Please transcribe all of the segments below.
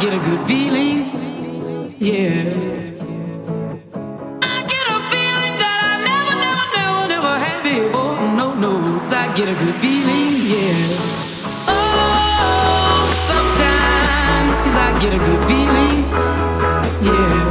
get a good feeling, yeah. I get a feeling that I never had before. No, I get a good feeling, yeah. Oh, sometimes I get a good feeling, yeah.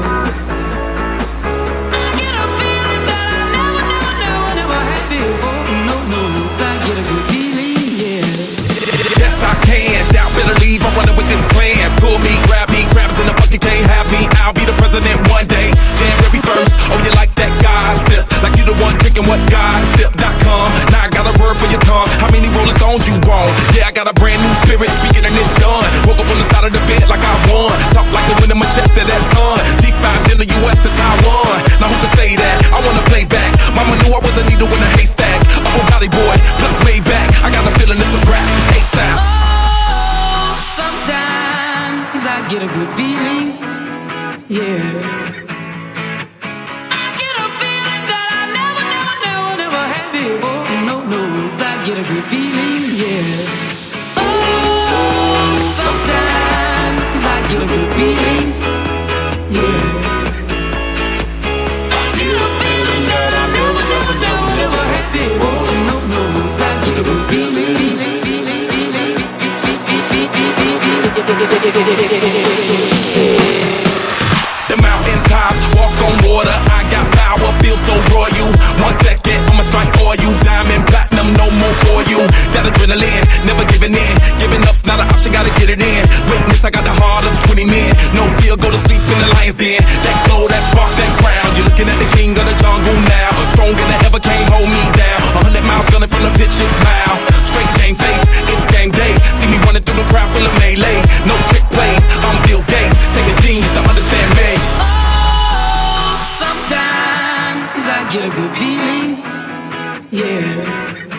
I get a feeling that I never had before. No, I get a good feeling, yeah. Yes, I can. Doubt better leave. I'm running with this plan. Pull me, grab me, crabs in the bucket can't have me. I'll be the president one day. January 1st. Oh, you like that gossip? Like you the one picking what gossip.com. Now I got a word for your tongue. How many Rolling Stones you want? Yeah, I got a brand new spirit speaking and it's done. Woke up on the side of the bed like I won. Talk like the wind in my chest to that sun. G5 in the US to Taiwan. Now who can say that? I wanna play back. Mama knew I was a needle in a haystack. Upper Valley boy, plus laid back. I got a feeling it's a rap. ASAP. Oh, sometimes I get a good feeling, yeah. I get a feeling that I never had before. No, I get a good feeling, yeah. Oh, sometimes I get a good feeling, yeah. I get a feeling that I never had before. No, I get a good feeling. The mountains top, walk on water. I got power, feel so royal. 1 second, I'ma strike oil. Diamond, platinum, no more for you. That adrenaline, never giving in. Giving up's not an option, gotta get it in. Witness, I got the heart of 20 men. No fear, go to sleep in the lion's den. That glow, that spark, that crown. You're looking at the king of the jungle now. Stronger than ever, can't hold me down. 100 miles gunning from the pitcher's mouth. Straight game face, it's game day. See me running through the crowd full of melee. No trick plays, I'm Bill Gates. Take a genius to understand me. Oh, sometimes I get a good feeling, yeah.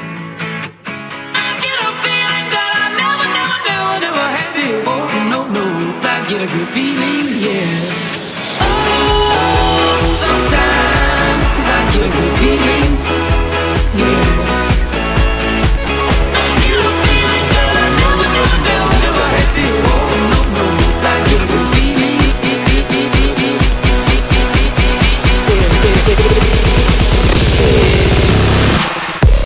I get a feeling that I never had before. No, I get a good feeling, yeah. Oh, sometimes I get a good feeling, yeah.